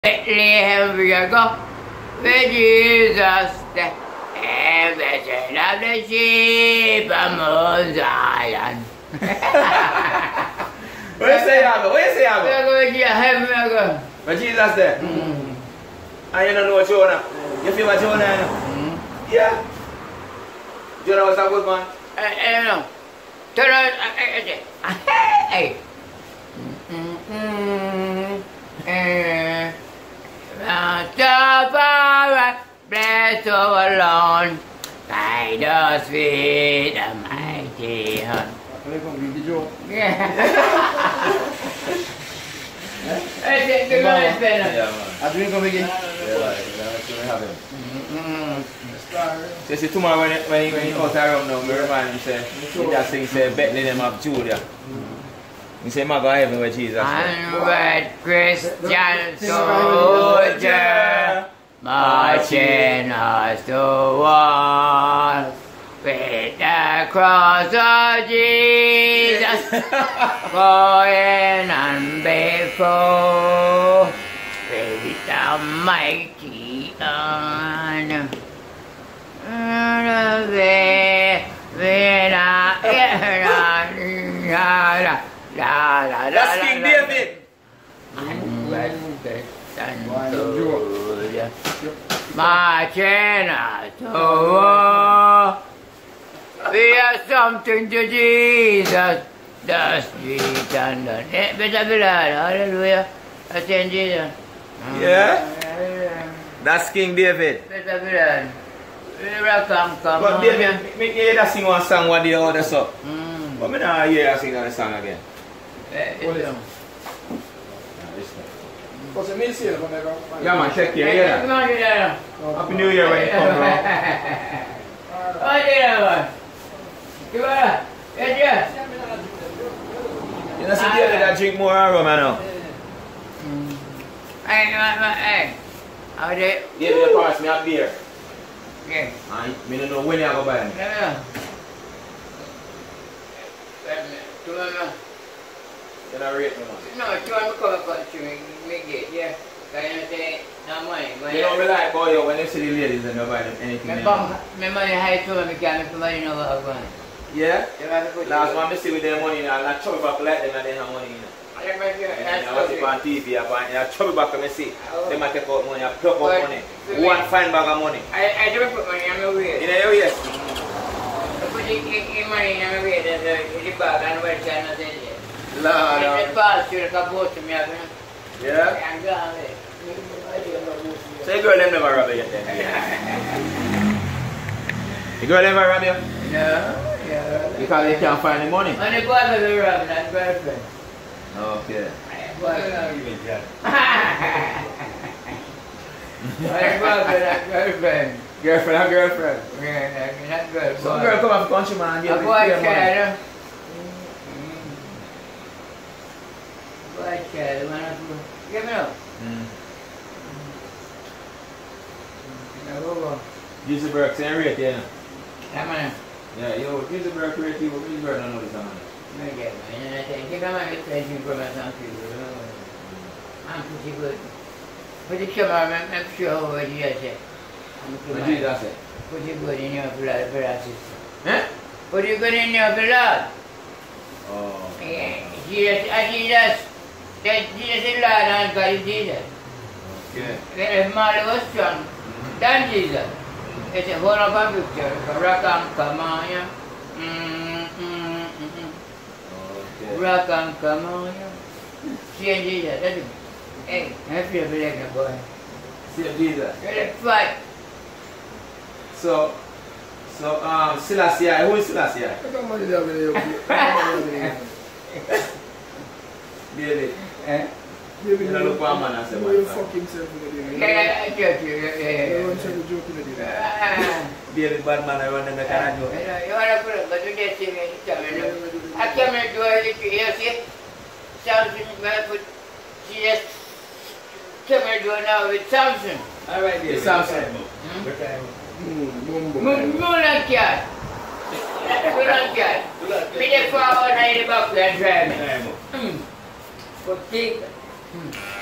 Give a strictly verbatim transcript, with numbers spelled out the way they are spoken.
Bethlehem we go, where Jesus the everything of the sheep of Mount Zion. Where you say you go? Where you say you go? We go to heaven, we go. Where Jesus there? Mm. And you don't know Jonah? You feel about Jonah? You know? Mm. Yeah. Jonah was a good man. I, I don't know. Turn on, I say, hey. Mm-hmm. Eh. Father, bless our Lord, guide us with a mighty hand. Yeah. I think the guy is better. Yeah, man. I drink him again. Yeah, like, that's what we have him. Mm-hmm. So see tomorrow when he, when he, when he out around now, we remind him say, he just sing say Bethlehem of Judah. He say, "My God, heaven where Jesus is." Onward, Christian soldier, marching us to war, with the cross of Jesus going on before, with the mighty honor. That's King David. Marching us to war. We are something to Jesus. The street and the net. Better be Lord. Hallelujah. That's in Jesus. Yeah? That's King David. Better be Lord. Come, come, But David, me hear that sing one song one day or the so. Mm. But me not hear that sing that song again. Yeah, Because the meal sale when I go. Yeah man, check here, yeah. come on, get that. Happy New Year when you come around. Come on, get that. Come on, get that. You know see David that drink more rum, I know. Hey, hey, how they? David the pass me a beer. Yeah. And me don't know when you go buy them. Yeah. Come on, man. You don't rate me, man. No, you want to come up and make it, yeah. Can you say, no money? You don't rely about you when you see the ladies and you buy them anything. My you mom, know. my money high to me, can't make money no more. Yeah? You have to put Last one I see with their money, you know, I'm not trouble back like them and they have money, you know. I make you, And that's I watch it on T V, I find you trouble back and I see. They might take out money, I pluck out money. One fine bag of money. I, I don't put money in my way. You know, yes. I put the money in my way, the bag, and where can I say it? No, no. The pass, you can go to me, I mean. Yeah? I'm gone there. So the girl them never rob you yet then? The girl never rob you? No, yeah. Because they can't find the money. And the boy will be robbing that girlfriend. Okay. Boy will robbing that girlfriend. Girlfriend or girlfriend? Yeah, that girl. Some girl come off country man and give A me boy money. child. Boy child, man of food. Give me up. Mm. Go, Use the Burke, say rate, yeah. yeah, man. Yeah, yo, use the Burke rate, you, use the Burke, don't know this man. I get man, and I say, give me my attention for my son. I'm pretty good. Pretty sure I'm, I'm sure what you just said. I'm What did you say? Put you good in your blood, brother, sister. Huh? Put you good in your blood. Oh. Yeah, Jesus, and Jesus, that Jesus is Lord and God is Jesus. Okay. If Mary was strong, than Jesus. It's a whole of a picture. Rakam Kamaya. Mm, mm, mm, mm. Okay. Rakam Kamaya. See Jesus, that's it. Hey, I feel like a boy. See Jesus. Let it fight. So, so, um, Selassie, who is Selassie? I got money there with you. David. Eh? You You don't look for a man and say, know you man. fuck himself with it. Yeah, yeah, I get you. Yeah, yeah, You want yeah. to joke with it. Ah. David bad man, I run them the kind of joke. You know, you want to put it, but you just see me. I come here to do it, you see? Samson, I put, she just come here to do it now with Samson. All right, David. Samson. Boom, boom. Moonlight cat. Moonlight cat. Me the forward and the back and drive me. But take